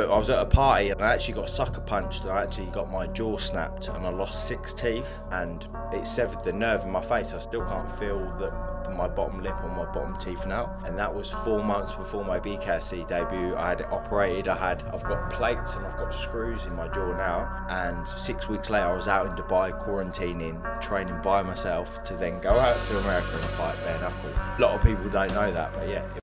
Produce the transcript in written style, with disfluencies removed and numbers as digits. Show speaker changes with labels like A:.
A: I was at a party and I actually got sucker punched and I actually got my jaw snapped and I lost 6 teeth and it severed the nerve in my face. I still can't feel my bottom lip or my bottom teeth now. And that was 4 months before my BKFC debut. I had it operated, I've got plates and I've got screws in my jaw now. And 6 weeks later I was out in Dubai quarantining, training by myself to then go out to America and fight bare knuckle. A lot of people don't know that, but yeah.